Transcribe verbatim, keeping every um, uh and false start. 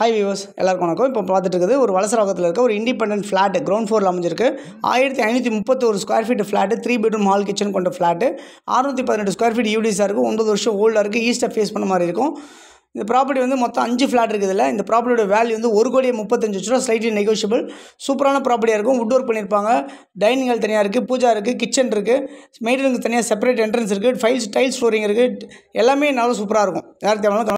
Hi viewers, எல்லாருக்கும் வணக்கம். இப்போ பார்த்துட்டு இருக்குது ஒரு வலசராகத்தில் இருக்க ஒரு இண்டிபெண்டன்ட் ஃப்ளாட் கிரவுண்ட் ஃப்ளோரில் அமைஞ்சிருக்கு. ஆயிரத்தி ஐநூற்றி முப்பத்தி ஒரு square feet flat, three bedroom hall kitchen கொண்ட ஃப்ளாட்டு. அறுநூற்றி பதினெட்டு ஸ்கொயர் ஃபீட் யூடிஸாக இருக்குது. ஒன்பது வருஷம் ஓல்டாக இருக்குது. ஈஸ்ட்டை ஃபேஸ் பண்ண மாதிரி இருக்கும். இந்த ப்ராப்பர்ட்டி வந்து மொத்தம் அஞ்சு ஃப்ளாட் இருக்குது. இல்லை இந்த ப்ராப்பர்ட்டியோட வேல்யூ வந்து ஒரு கோடியே முப்பத்தஞ்சு லட்ச ரூபா, ஸ்லைட்லி நெகோஷியபிள். சூப்பரான ப்ராப்பர்ட்டியாக இருக்கும். வுட் ஒர்க் பண்ணியிருப்பாங்க. டைனிங் ஹால் தனியாக இருக்குது, பூஜா இருக்குது, கிச்சன் இருக்குது, மெயின்டெனன்ஸ் தனியாக செப்பரேட் என்ட்ரன்ஸ் இருக்குது, ஃபைல்ஸ் டைல்ஸ் ஃப்ளோரிங் இருக்குது. எல்லாமே நல்லா சூப்பராக இருக்கும். யாருக்கு தேவையான